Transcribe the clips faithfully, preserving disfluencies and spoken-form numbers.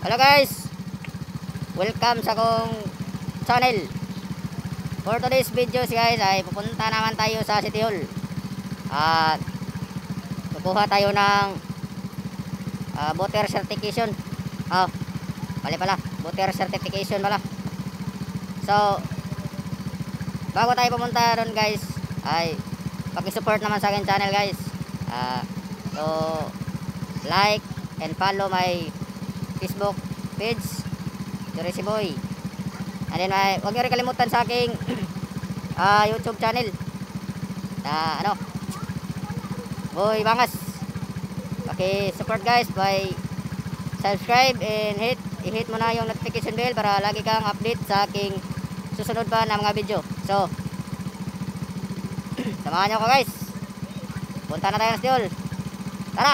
Hello guys, welcome sa kong channel. For today's videos guys ay pupunta naman tayo sa City Hall at kukuha tayo ng uh, voter certification. Oh, mali pala, voter certification pala. So bago tayo pumunta doon guys ay paki-support naman sa akin channel guys. uh, So like and follow my Facebook page, Juracy Boy. And then ay huwag niyo rin kalimutan sa aking uh, YouTube channel na ano, Boy Bangas. Paki-support guys by subscribe and hit i-hit mo na yung notification bell para lagi kang update sa aking susunod pa na mga video. So samahan niyo ako guys. Punta na tayo ng Stiol. Tara!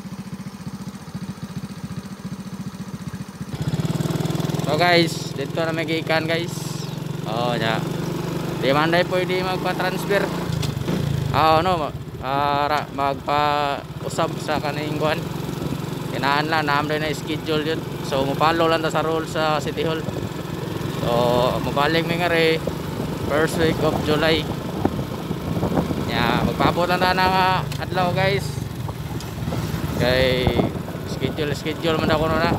So guys, dito na may gikan guys. Oh, ya. Di man day pwede magpa-transfer. Ah, no, para magpa-usab sa kaning kuan. Kinaan lang naam na schedule yun. So mo-follow lang ta sa rules sa City Hall. So mabalik mi nga re first week of July. Ya, magpaabot lang ta na adlaw guys. Kay schedule schedule man ako na.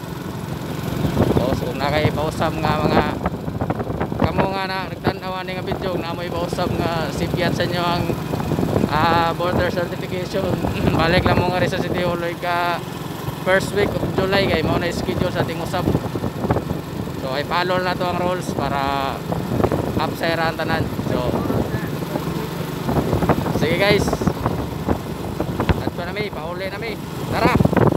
Kung nakaipausap nga mga kamo nga na nagtanawa ni nga video na mo ipausap nga sipyan sa inyo ang uh, border certification balik lang mo nga rin sa City Hall ka first week of July kay mo na schedule sa ating usap. So ay follow na to ang rules para upsairan tanan. So sige guys, at pa na mi pauli na mi, tara.